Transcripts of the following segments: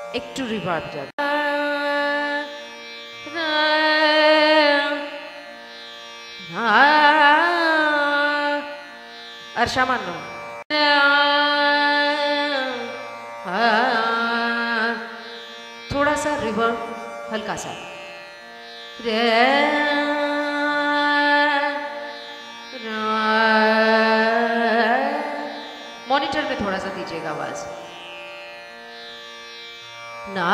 একটু রিভার্ব যাবে और सामान्य थोड़ा सा रिवर्ब हल्का सा मॉनिटर में थोड़ा सा दीजिएगा आवाज ना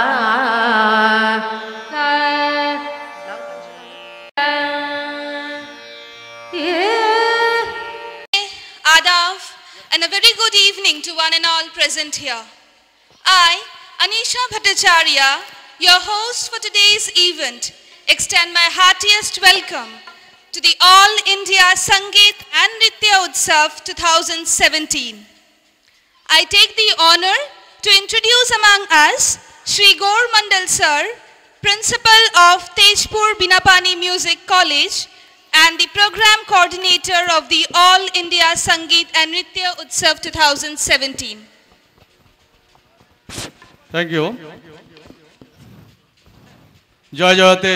And a very good evening to one and all present here. I, Anisha Bhattacharya, your host for today's event, extend my heartiest welcome to the All India Sangeet and Nritya Utsav 2017. I take the honor to introduce among us Shri Gaur Mandal Sir, Principal of Tejpur Binapani Music College and the Program Coordinator of the All India Sangeet and Nritya Utsav 2017. Thank you. Joy Joyate,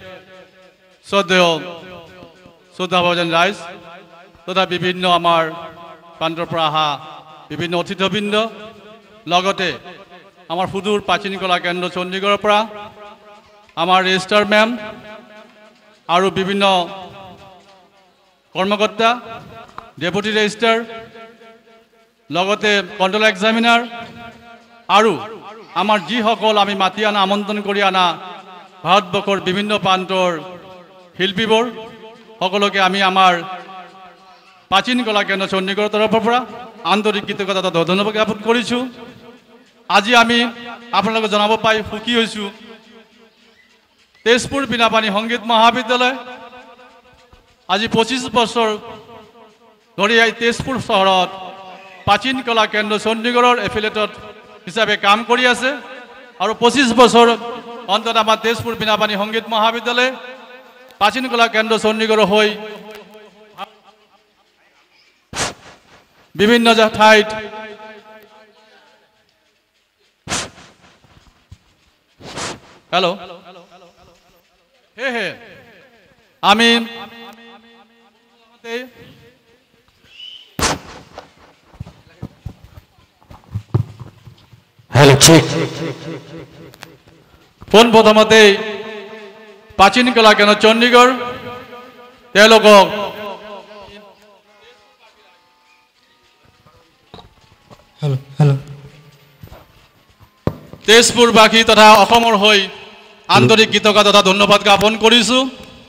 Sodha Bhajan Rais, Sodha Bibinno Amar, Pandra Praha, Bibinno Titobindo, Logote, Amar Fudur Pachinikola Kendo Chandigarh Pra, Amar Register Ma'am, Aru Bibinno কৰ্মকৰ্তা deputy registrar লগতে control examiner আৰু আমাৰ যিসকল আমি মাতি আনা আমন্ত্ৰণ কৰি আনা ভাৰতবৰ্ষৰ বিভিন্ন প্ৰান্তৰ শিল্পীবোৰ সকলোকে আমি আমাৰ প্ৰাচীন কলা কেন্দ্ৰ চণ্ডীগড়ৰ তৰফৰ পৰা আন্তৰিক কৃতজ্ঞতা ধন্যবাদ জ্ঞাপন কৰিছোঁ আজি আমি আপোনালোকক জনাব পাই সুখী হৈছোঁ তেজপুৰ বিনাপানী সংগীত মহাবিদ্যালয় আজি 25 বছৰ ধৰি এই তেজপুৰ চহৰত প্ৰাচীন কলা কেন্দ্ৰ চণ্ডীগড়ৰ এফিলিয়েটড হিচাপে কাম কৰি আছে আৰু 25 বছৰ অন্তত আমাৰ তেজপুৰ বিনাপানী সংগীত মহাবিদ্যালয় প্ৰাচীন কলা কেন্দ্ৰ চণ্ডীগড় হৈ বিভিন্ন ঠাইত হেল্ল' হে আমি Hello, check. পোন প্ৰথমতে প্ৰাচীন কলা কেন্দ্ৰ চণ্ডীগড় তেওঁলোকক Hello. তেজপুৰবাসী তথা অসমৰ হৈ আন্তৰিক কৃতজ্ঞতা তথা ধন্যবাদ জ্ঞাপন কৰিছোঁ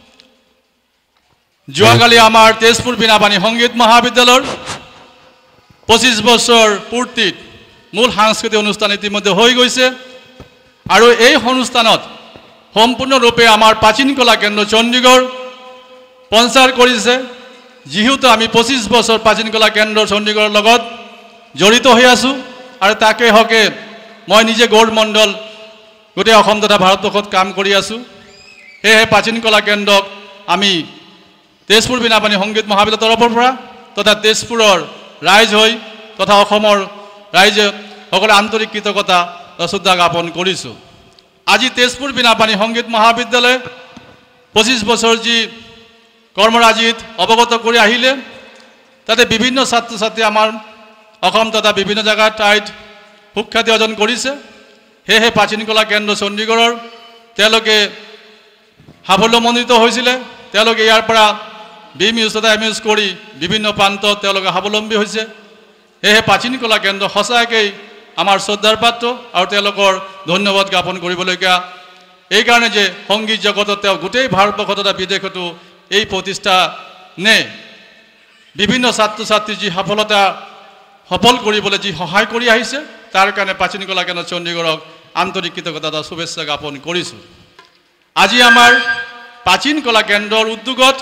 যোৱাকালি আমাৰ তেজপুৰ বিনাপানী সংগীত মহাবিদ্যালয়ৰ 25 বছৰ পূৰ্তিত মূল সাংস্কৃতিক অনুষ্ঠান ইতিমধ্যে হৈ গৈছে আৰু এই অনুষ্ঠানত সম্পূৰ্ণৰূপে আমাৰ প্ৰাচীন কলা কেন্দ্ৰ চণ্ডীগড় স্পন্সৰ কৰিছে যিহেতু আমি 25 বছৰ প্ৰাচীন কলা কেন্দ্ৰ চণ্ডীগড়ৰ লগত জড়িত হৈ আছো আৰু তাকে হকে মই নিজে গৌৰ মণ্ডল গোটেই অসম তথা ভাৰতবৰ্ষত কাম কৰি আছো সেয়ে প্ৰাচীন কলা কেন্দ্ৰক আমি তেজপুৰ বিনাপানী সংগীত মহাবিদ্যালয়ৰ তৰফৰ পৰা তথা তেজপুৰৰ ৰাইজ হৈ তথা অসমৰ ৰাইজে সকলো আন্তৰিক কৃতজ্ঞতা শ্ৰদ্ধা জ্ঞাপন কৰিছোঁ আজি তেজপুৰ বিনাপানী সংগীত মহাবিদ্যালয় 25 বছৰ যি কৰ্মৰাজিত অৱগত কৰি আহিলে তাতে বিভিন্ন ছাত্ৰ ছাত্ৰী আমাৰ অসম তথা বিভিন্ন জায়গাত ঠাইত সুখ্যাতি অৰ্জন কৰিছে সেয়ে প্ৰাচীন কলা কেন্দ্ৰ চণ্ডীগড়ৰ তেওঁলোকে সাফল্যমণ্ডিত হৈছিলে তেওঁলোকে ইয়াৰ পৰা বিএমইউ তথা এমইউ কৰি বিভিন্ন প্ৰান্তত তেওঁলোকে স্বাৱলম্বী হৈছে সেয়ে প্ৰাচীন কলা কেন্দ্ৰ সঁচাকৈ আমাৰ শ্ৰদ্ধাৰ পাত্ৰ আৰু তেওঁলোকৰ ধন্যবাদ জ্ঞাপন কৰিবলগীয়া এই কাৰণে যে সংগীত জগতত তেওঁ গোটেই ভাৰতবৰ্ষ তথা বিদেশতো এই প্ৰতিষ্ঠা নে বিভিন্ন ছাত্ৰ ছাত্ৰী যি সফল কৰিবলৈ যি সহায় কৰি আহিছে তাৰ কাৰণে প্ৰাচীন কলা কেন্দ্ৰ চণ্ডীগড়ক আন্তৰিক কৃতজ্ঞতা শুভেচ্ছা জ্ঞাপন কৰিছোঁ আজি আমাৰ প্ৰাচীন কলা কেন্দ্ৰৰ উদ্যোগত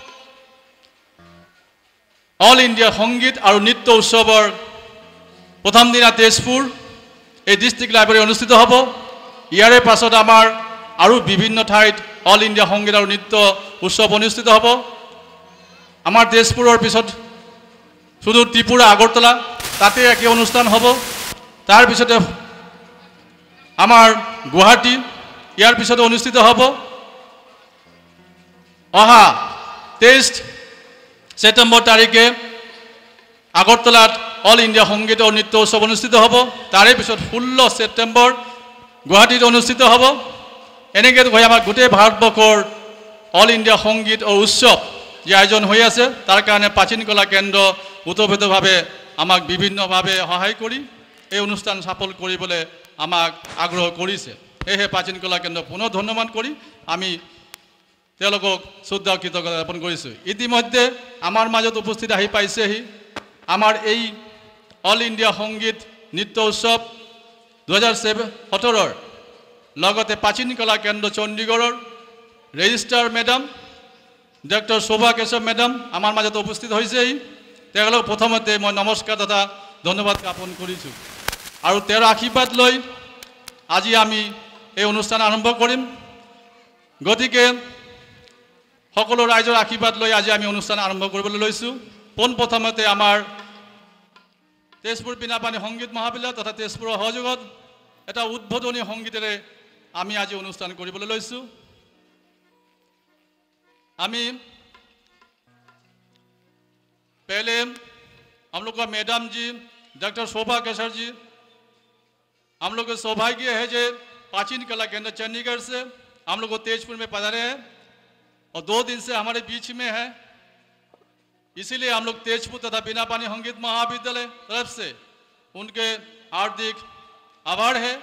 অল ইণ্ডিয়া সংগীত আৰু নৃত্য উৎসৱৰ প্ৰথম দিনা তেজপুৰ এই ডিষ্ট্ৰিক্ট লাইব্ৰেৰী অনুষ্ঠিত হ'ব ইয়াৰে পাছত আমাৰ আৰু বিভিন্ন ঠাইত অল ইণ্ডিয়া সংগীত আৰু নৃত্য উৎসৱ অনুষ্ঠিত হ'ব আমাৰ তেজপুৰৰ পিছত সুদূৰ ত্ৰিপুৰা আগৰতলা তাতে একে অনুষ্ঠান হ'ব তাৰ পিছতে আমাৰ গুৱাহাটী ইয়াৰ পিছতে অনুষ্ঠিত হ'ব অহা 23 ছেপ্টেম্বৰ তাৰিখে আগৰতলাত অল ইণ্ডিয়া সংগীত আৰু নৃত্য উৎসৱ অনুষ্ঠিত হ'ব তাৰে পিছত 16 ছেপ্টেম্বৰ গুৱাহাটীত অনুষ্ঠিত হ'ব এনেকৈ হৈ আমাৰ গোটেই ভাৰতবৰ্ষৰ অল ইণ্ডিয়া সংগীত আৰু উৎসৱ যি আয়োজন হৈ আছে তাৰ কাৰণে প্ৰাচীন কলা কেন্দ্ৰ উতভেদভাৱে আমাক বিভিন্নভাৱে সহায় কৰি এই অনুষ্ঠান সফল কৰিবলৈ আমাক আগ্ৰহ কৰিছে সেয়েহে প্ৰাচীন কলা কেন্দ্ৰ পুনৰ ধন্যবাদ কৰি আমি তেওঁলোকক শ্ৰদ্ধা কৃতজ্ঞতা জ্ঞাপন কৰিছোঁ ইতিমধ্যে আমাৰ মাজত উপস্থিত আহি পাইছেহি আমাৰ এই অল ইণ্ডিয়া সংগীত নৃত্য উৎসৱ 2017 লগতে প্ৰাচীন কলা কেন্দ্ৰ চণ্ডীগড়ৰ ৰেজিষ্ট্ৰাৰ madam doctor Shobha Keshav madam আমাৰ মাজত উপস্থিত হৈছেহি তেওঁলোকক প্ৰথমতে মই নমস্কাৰ তথা ধন্যবাদ জ্ঞাপন কৰিছোঁ আৰু তেওঁৰ আশীৰ্বাদ লৈ আজি আমি এই অনুষ্ঠান আৰম্ভ কৰিম গতিকে সকলো ৰাইজৰ আশীৰ্বাদ লৈ আজি আমি অনুষ্ঠান আৰম্ভ কৰিবলৈ লৈছোঁ পোনপ্ৰথমতে আমাৰ তেজপুৰ বীণাপাণি সংগীত মহাবিদ্যালয় তথা তেজপুৰৰ সহযোগত এটা উদ্বোধনী সংগীতেৰে আমি আজি অনুষ্ঠান কৰিবলৈ লৈছোঁ আমি पहले हम लोग का मैडम जी डॉक्टर शोभा केसर जी हम लोग को सौभाग्य है जो प्राचीन कला केंद्र चंडीगढ़ से हम लोग को तेजपुर में पधारे हैं और 2 दिन से हमारे बीच में है इसीलिए हम लोग तेजपुर तथा बीनापानी संगीत महाविद्यालय तरफ से उनके हार्दिक आभार है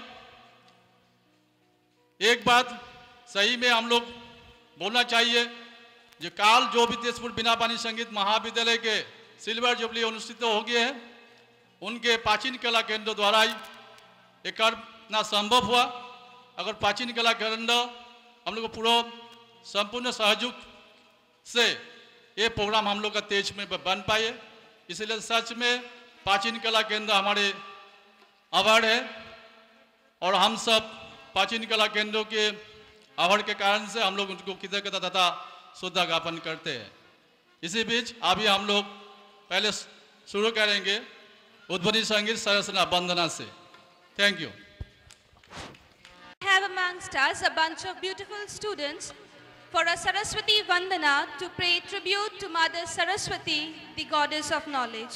एक बात सही में हम लोग बोलना चाहिए जो काल जो भी तेजपुर बीनापानी संगीत महाविद्यालय के सिल्वर जुबली अनुष्ठित हो गए हैं उनके प्राचीन कला केंद्र द्वारा ही ये करना संभव हुआ अगर प्राचीन कला केंद्र हम लोग को पूरा संपूर्ण सहयोग से ये प्रोग्राम हम लोग का तेज में बन पाए इसलिए सच में प्राचीन कला केंद्र हमारे आभार है और हम सब प्राचीन कला केंद्रों के आभार के कारण से हम लोग उनको कृतज्ञता तथा श्रद्धा ज्ञापन करते हैं इसी बीच अभी हम लोग पहले शुरू करेंगे उद्बोधनी संगीत सरस्वती वंदना से thank you We have amongst us a bunch of beautiful students for a Saraswati Vandana to pay tribute to Mother Saraswati, the goddess of knowledge.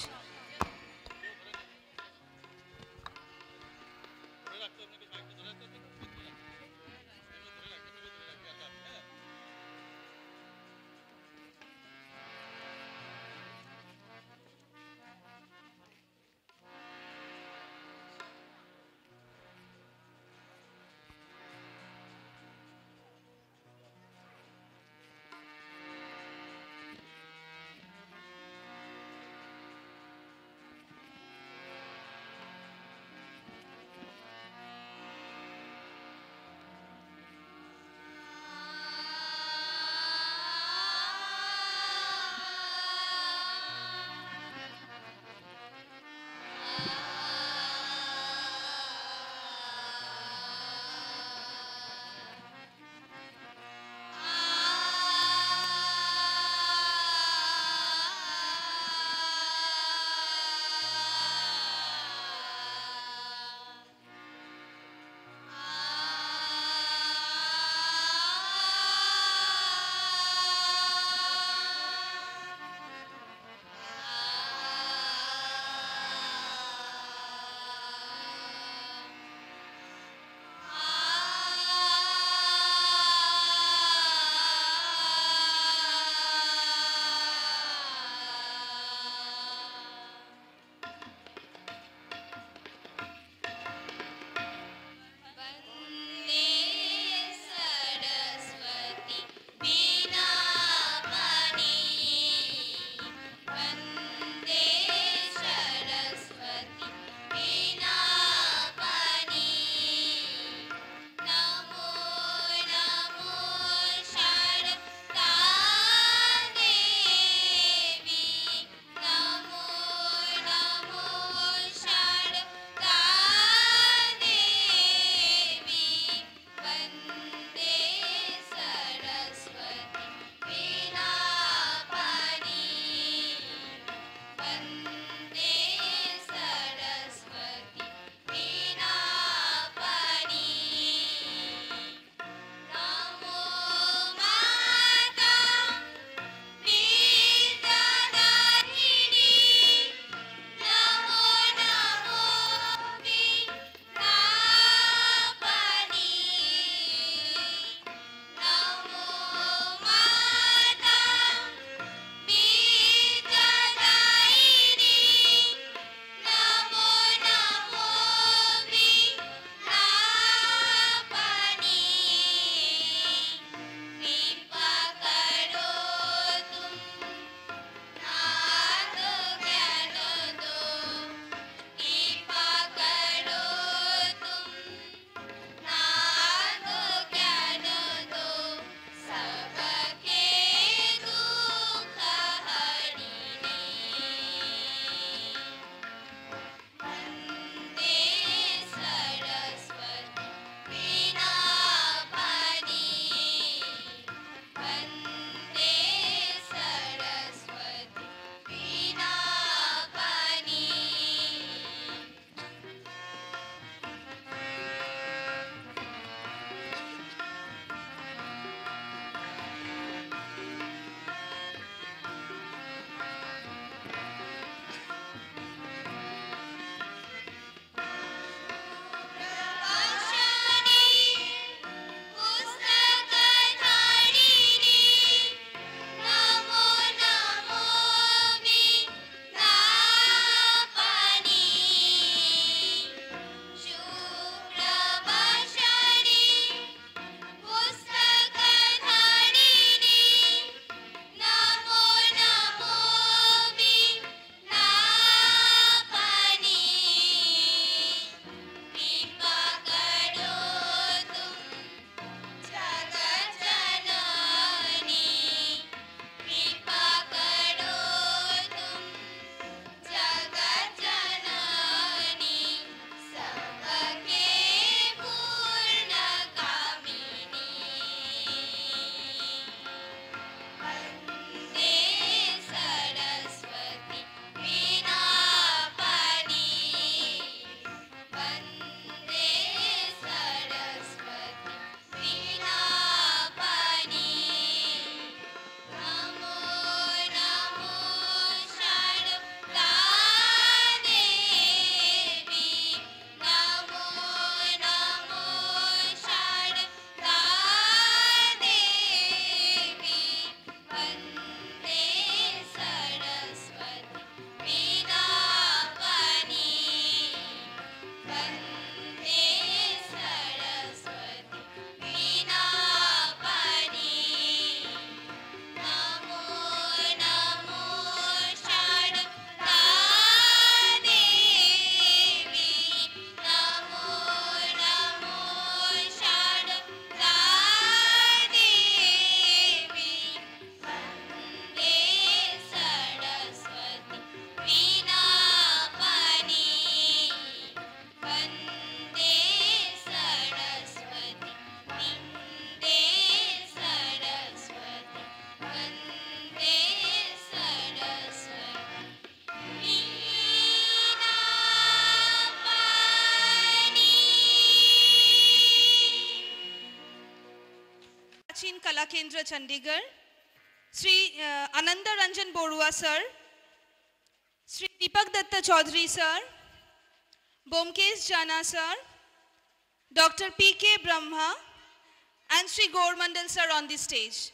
Kendra, Chandigarh. Sri Ananda Ranjan Borua, sir. Sri Deepak Datta Chaudhary, sir. Bomkesh Jana, sir. Dr. P.K. Brahma. And Sri Gormandal, sir, on the stage.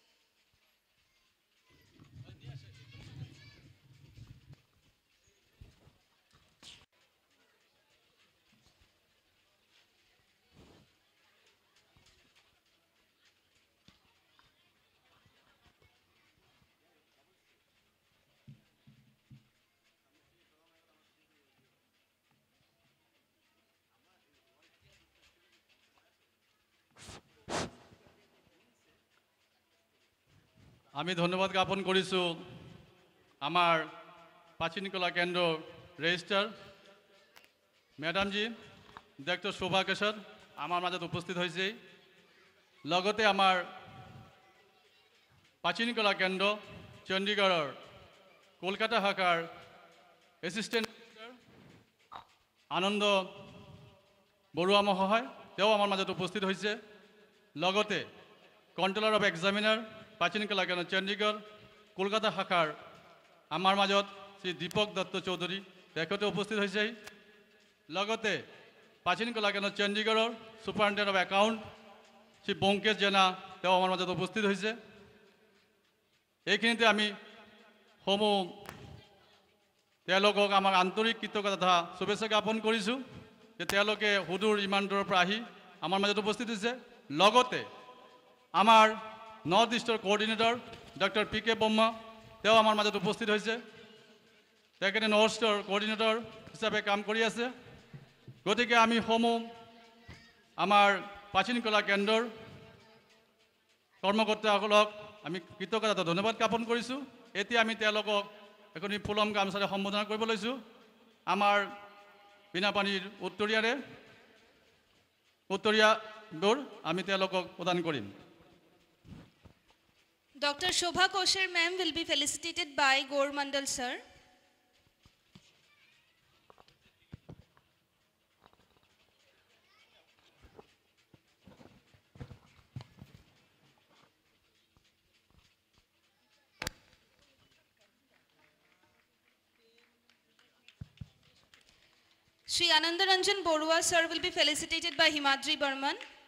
আমি ধন্যবাদ জ্ঞাপন কৰিছোঁ আমাৰ প্ৰাচীন কলা কেন্দ্ৰ registrar মেডামজি doctor শোভা কেশৰ আমাৰ মাজত উপস্থিত হৈছে লগতে আমাৰ প্ৰাচীন কলা কেন্দ্ৰ চণ্ডীগড়ৰ কলকাতা শাখাৰ এছিষ্টেণ্ট আনন্দ বৰুৱা মহোদয় তেওঁ আমাৰ মাজত উপস্থিত হৈছে লগতে কণ্ট্ৰলাৰ অফ এক্সামিনাৰ প্ৰাচীন কলা কেন্দ্ৰ চণ্ডীগড় কলকাতা শাখাৰ আমাৰ মাজত শ্ৰী দীপক দত্ত চৌধুৰী তেখেতে উপস্থিত হৈছে লগতে প্ৰাচীন কলা কেন্দ্ৰ চণ্ডীগড়ৰ superintendent of account Shri Bankesh Jena তেওঁ আমাৰ মাজত উপস্থিত হৈছে এইখিনিতে আমি সমূহ তেওঁলোকক আমাৰ আন্তৰিক কৃতজ্ঞতা তথা শুভেচ্ছা জ্ঞাপন কৰিছোঁ যে তেওঁলোকে সুদূৰ ইমান দূৰৰ পৰা আহি আমাৰ মাজত উপস্থিত হৈছে লগতে আমাৰ নৰ্থ ইষ্টৰ কোঅৰ্ডিনেটৰ ডক্টৰ পি.কে. ব্ৰহ্মা তেওঁ আমাৰ মাজত উপস্থিত হৈছে তেখেতে নৰ্থ ইষ্টৰ কোঅৰ্ডিনেটৰ হিচাপে কাম কৰি আছে গতিকে আমি সমূহ আমাৰ প্ৰাচীন কলা কেন্দ্ৰৰ কৰ্মকৰ্তাসকলক আমি কৃতজ্ঞতা ধন্যবাদ জ্ঞাপন কৰিছোঁ এতিয়া আমি তেওঁলোকক এখনি ফুলম গামোচাৰে সম্বোধনা কৰিব লৈছোঁ আমাৰ বীণাপানীৰ উত্তৰীয়াবোৰ আমি তেওঁলোকক প্ৰদান কৰিম Dr. Shobha Koshar ma'am will be felicitated by Gormandal sir. Sri Ananda Ranjan Borua sir will be felicitated by Himadri Burman.